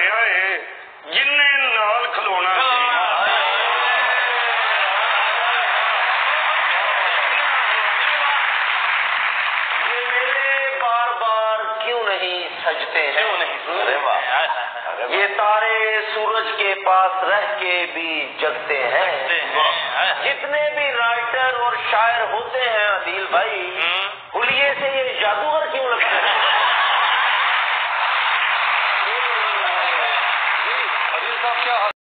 घटिया है जिन्हें नाल खलोना सजते हैं। अरे वाह, ये तारे सूरज के पास रह के भी जगते हैं। जितने भी राइटर और शायर होते हैं अदील भाई, हुलिये से ये जादूगर क्यों लगते हैं? अदील साहब क्या